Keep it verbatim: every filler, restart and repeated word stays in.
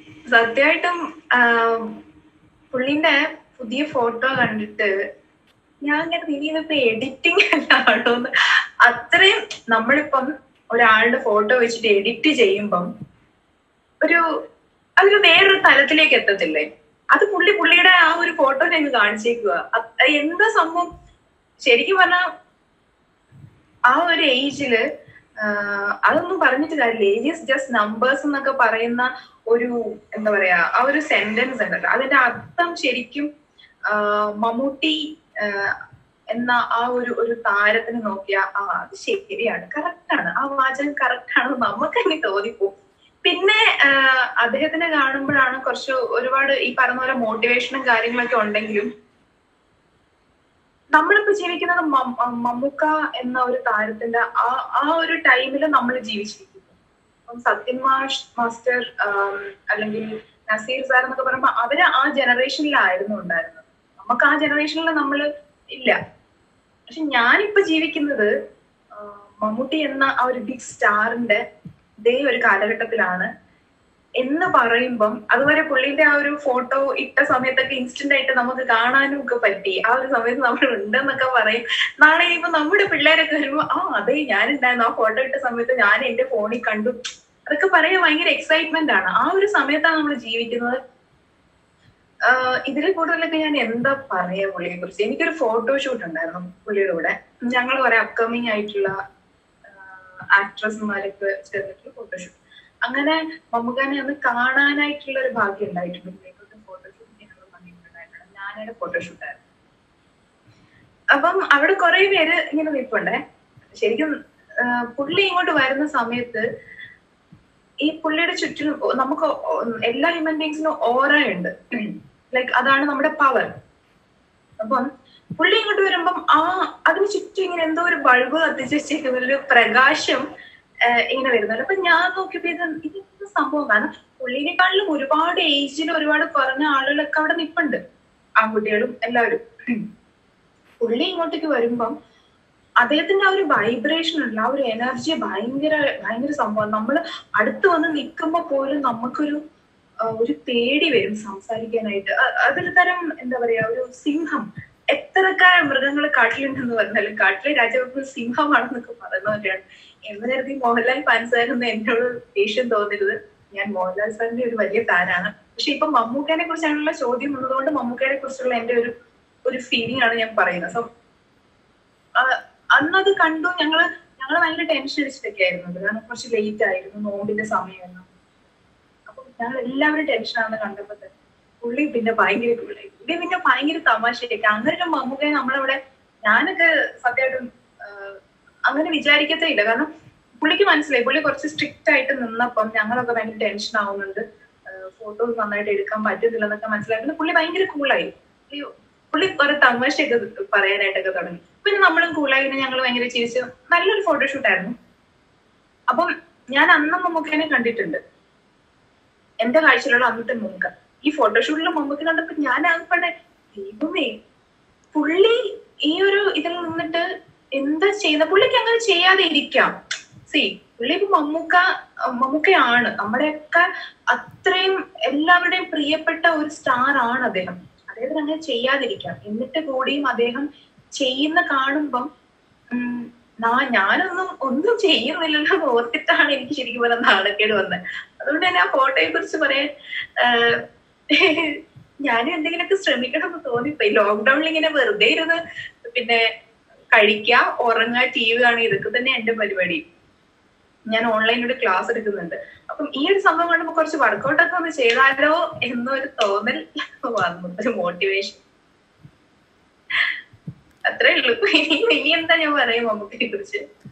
സത്യമായിട്ടും പുള്ളിന്റെ പുതിയ ഫോട്ടോ കണ്ടിട്ട് ഞാൻ കരുതി ഇനി ഇതിപ്പോ എഡിറ്റിംഗ് അല്ലാണോന്ന്. അത്രയും നമ്മളിപ്പം ഒരാളുടെ ഫോട്ടോ വെച്ചിട്ട് എഡിറ്റ് ചെയ്യുമ്പം ഒരു അതൊരു വേറൊരു തലത്തിലേക്ക് എത്തത്തില്ലേ? അത് പുള്ളി പുള്ളിയുടെ ആ ഒരു ഫോട്ടോ ഞങ്ങൾ കാണിച്ചേക്കുക. എന്താ സംഭവം ശരിക്കും പറഞ്ഞാ ആ ഒരു ഏജില് അതൊന്നും പറഞ്ഞിട്ട് കാര്യമില്ല. ഏജ് ഈസ് ജസ്റ്റ് നമ്പേഴ്സ് എന്നൊക്കെ പറയുന്ന ഒരു എന്താ പറയാ ആ ഒരു സെന്റൻസ് ഉണ്ടല്ലോ, അതിന്റെ അർത്ഥം ശരിക്കും മമ്മൂട്ടി എന്ന ആ ഒരു ഒരു താരത്തിന് നോക്കിയാ ആ അത് ശരിയാണ്, കറക്റ്റാണ്, ആ വാചകം കറക്റ്റാണ് നമുക്ക് തന്നെ തോന്നിപ്പോവും. പിന്നെ അദ്ദേഹത്തിനെ കാണുമ്പോഴാണ് കുറച്ച് ഒരുപാട് ഈ പറഞ്ഞ പോലെ മോട്ടിവേഷനും കാര്യങ്ങളൊക്കെ ഉണ്ടെങ്കിലും നമ്മളിപ്പോ ജീവിക്കുന്നത് മമ്മൂക്ക എന്ന ഒരു താരത്തിന്റെ ആ ആ ഒരു ടൈമിൽ നമ്മൾ ജീവിച്ചിരിക്കുന്നു. അപ്പം സത്യൻ മാഷ് മാസ്റ്റർ അല്ലെങ്കിൽ നസീർ സാർ എന്നൊക്കെ പറയുമ്പോ അവര് ആ ജനറേഷനിലായിരുന്നു ഉണ്ടായിരുന്നത്. നമുക്ക് ആ ജനറേഷനിൽ നമ്മൾ ഇല്ല. പക്ഷെ ഞാനിപ്പോ ജീവിക്കുന്നത് മമ്മൂട്ടി എന്ന ആ ഒരു ബിഗ് സ്റ്റാറിന്റെ ഇതേ ഒരു കാലഘട്ടത്തിലാണ് എന്ന് പറയുമ്പം അതുവരെ പുള്ളിന്റെ ആ ഒരു ഫോട്ടോ ഇട്ട സമയത്തൊക്കെ ഇൻസ്റ്റന്റ് ആയിട്ട് നമുക്ക് കാണാനും ഒക്കെ പറ്റി. ആ ഒരു സമയത്ത് നമ്മൾ ഉണ്ടെന്നൊക്കെ പറയും. നാളെ ഇപ്പൊ നമ്മുടെ പിള്ളേരൊക്കെ വരുമ്പോ ആ അതെ ഞാനുണ്ടായിരുന്നു, ആ ഫോട്ടോ ഇട്ട സമയത്ത് ഞാൻ എന്റെ ഫോണിൽ കണ്ടു, അതൊക്കെ പറയാൻ ഭയങ്കര എക്സൈറ്റ്മെന്റ് ആണ്. ആ ഒരു സമയത്താണ് നമ്മൾ ജീവിക്കുന്നത്. ഇതിൽ കൂടുതലൊക്കെ ഞാൻ എന്താ പറയാ പുള്ളിയെ കുറിച്ച്. എനിക്കൊരു ഫോട്ടോഷൂട്ട് ഉണ്ടായിരുന്നു പുള്ളിയുടെ കൂടെ. ഞങ്ങൾ കുറെ അപ്കമിങ് ആയിട്ടുള്ള ആക്ട്രസ്മാരൊക്കെ ചേർന്നിട്ടുള്ള ഫോട്ടോഷൂട്ട്. അങ്ങനെ മമ്മൂക്കാനെ ഒന്ന് കാണാനായിട്ടുള്ള ഒരു ഭാഗ്യം ഉണ്ടായിട്ടുണ്ട്. ഫോട്ടോഷൂട്ട് ഞങ്ങൾ ഭംഗിയിട്ടുണ്ടായിട്ടുണ്ട്. ഞാനൊരു ഫോട്ടോഷൂട്ടായിരുന്നു. അപ്പം അവിടെ കുറെ പേര് ഇങ്ങനെ നിൽപ്പുണ്ടേ. ശരിക്കും പുള്ളി ഇങ്ങോട്ട് വരുന്ന സമയത്ത് ഈ പുള്ളിയുടെ ചുറ്റിനും നമുക്ക് എല്ലാ ഹ്യൂമൻ ബീങ്സിനും ഓറ ഉണ്ട്. ലൈക്ക് അതാണ് നമ്മുടെ പവർ. അപ്പം പുള്ളി ഇങ്ങോട്ട് വരുമ്പം ആ അതിന് ചുറ്റും ഇങ്ങനെ എന്തോ ഒരു ബൾബ് കത്തിച്ച് വെച്ചേക്കുന്ന ഒരു പ്രകാശം ഇങ്ങനെ വരുന്നുണ്ട്. അപ്പൊ ഞാൻ നോക്കിയപ്പോ ഇത് ഇതെന്ത് സംഭവം, കാരണം പുള്ളിനെക്കാളിലും ഒരുപാട് ഏജിൽ ഒരുപാട് കുറഞ്ഞ ആളുകളൊക്കെ അവിടെ നിൽപ്പുണ്ട്, ആൺകുട്ടികളും എല്ലാവരും. പുള്ളി ഇങ്ങോട്ടേക്ക് വരുമ്പം അദ്ദേഹത്തിന്റെ ആ ഒരു വൈബ്രേഷൻ ഉണ്ട്, ആ ഒരു എനർജി ഭയങ്കര ഭയങ്കര സംഭവം. നമ്മൾ അടുത്ത് വന്ന് നിൽക്കുമ്പോ പോലും നമുക്കൊരു ഒരു പേടി വരും സംസാരിക്കാനായിട്ട്. അതൊരു തരം എന്താ പറയാ ഒരു സിംഹം. എത്രയൊക്കെ മൃഗങ്ങൾ കാട്ടിലുണ്ടെന്ന് പറഞ്ഞാലും കാട്ടിലെ രാജാവ് സിംഹമാണെന്നൊക്കെ പറയുന്നവരാണ്. എന്ന് കരുതി മോഹൻലാൽ ഫാൻസായിരുന്നു എന്നോട് ദേഷ്യം തോന്നരുത്. ഞാൻ മോഹൻലാൽ സാറിന്റെ ഒരു വലിയ ഫാനാണ്. പക്ഷെ ഇപ്പൊ മമ്മൂക്കനെ കുറിച്ചാണുള്ള ചോദ്യം ഉള്ളതുകൊണ്ട് മമ്മൂക്കനെ കുറിച്ചുള്ള എന്റെ ഒരു ഒരു ഫീലിംഗ് ആണ് ഞാൻ പറയുന്നത്. സോ അന്നത് കണ്ടു ഞങ്ങള് ഞങ്ങള് ഭയങ്കര ടെൻഷൻ അടിച്ചിട്ടൊക്കെ ആയിരുന്നു. കാരണം കുറച്ച് ലേറ്റ് ആയിരുന്നു, നോമ്പിന്റെ സമയമായിരുന്നു. അപ്പൊ ഞങ്ങൾ എല്ലാവരും ടെൻഷനാണെന്ന് കണ്ടപ്പോ തന്നെ പുള്ളി പിന്നെ ഭയങ്കര പുള്ളി പുള്ളി പിന്നെ ഭയങ്കര തമാശയൊക്കെ. അങ്ങനെ ഒരു മമ്മൂക്കയെ നമ്മളവിടെ ഞാനൊക്കെ സത്യമായിട്ടും അങ്ങനെ വിചാരിക്കത്തേ ഇല്ല. കാരണം പുള്ളിക്ക് മനസ്സിലായി പുള്ളി കുറച്ച് സ്ട്രിക്റ്റ് ആയിട്ട് നിന്നപ്പം ഞങ്ങളൊക്കെ ഭയങ്കര ടെൻഷൻ ആവുന്നുണ്ട്, ഫോട്ടോസ് നന്നായിട്ട് എടുക്കാൻ പറ്റുന്നില്ല എന്നൊക്കെ മനസ്സിലാക്കുന്നത്. പുള്ളി ഭയങ്കര കൂളായി. പുള്ളി കുറെ തമാശയൊക്കെ പറയാനായിട്ടൊക്കെ തുടങ്ങി. പിന്നെ നമ്മളും കൂളായി. പിന്നെ ഞങ്ങൾ ഭയങ്കര ചിരിച്ച് നല്ലൊരു ഫോട്ടോഷൂട്ടായിരുന്നു. അപ്പം ഞാൻ അന്ന് മമ്മൂക്കനെ കണ്ടിട്ടുണ്ട്, എന്റെ കാഴ്ചയിലുള്ള അന്നത്തെ മമ്മൂക്ക. ഈ ഫോട്ടോഷൂട്ടിലെ മമ്മൂക്ക കണ്ടപ്പോ ഞാൻ ആകെ ദൈവമേ പുള്ളി ഈ ഒരു ഇതിൽ നിന്നിട്ട് എന്താ ചെയ്യുന്ന. പുള്ളിക്ക് അങ്ങനെ ചെയ്യാതെ ഇരിക്കാം. സി പുള്ളി ഇപ്പൊ മമ്മൂക്ക മമ്മൂക്കയാണ്, നമ്മുടെയൊക്കെ അത്രയും എല്ലാവരുടെയും പ്രിയപ്പെട്ട ഒരു സ്റ്റാർ ആണ് അദ്ദേഹം. അദ്ദേഹത്തിന് അങ്ങനെ ചെയ്യാതിരിക്കാം. എന്നിട്ട് കൂടിയും അദ്ദേഹം ചെയ്യുന്ന കാണുമ്പം ഉം ഞാനൊന്നും ഒന്നും ചെയ്യുന്നില്ലല്ലോ ഓർത്തിട്ടാണ് എനിക്ക് ശരിക്കും പറഞ്ഞ നാണക്കേട് വന്നത്. അതുകൊണ്ട് തന്നെ ആ ഫോട്ടോയെ കുറിച്ച് പറയാൻ ഞാനും എന്തെങ്കിലുമൊക്കെ ശ്രമിക്കണം എന്ന് തോന്നിപ്പോയി. ലോക്ക്ഡൌണിൽ ഇങ്ങനെ വെറുതെ ഇരുന്ന് പിന്നെ കഴിക്കുക, ഉറങ്ങുക, ടി വി കാണുക, ഇതൊക്കെ തന്നെ എന്റെ പരിപാടി. ഞാൻ ഓൺലൈനിലൂടെ ക്ലാസ് എടുക്കുന്നുണ്ട്. അപ്പം ഈ ഒരു സംഭവം കണ്ടപ്പോ കുറച്ച് വർക്കൗട്ട് ഒക്കെ ഒന്ന് ചെയ്താലോ എന്നൊരു തോന്നൽ വന്നു, ഒരു മോട്ടിവേഷൻ. അത്രേ ഉള്ളൂ. ഇനി എന്താ ഞാൻ പറയാം മമ്മൂക്കയെ കുറിച്ച്.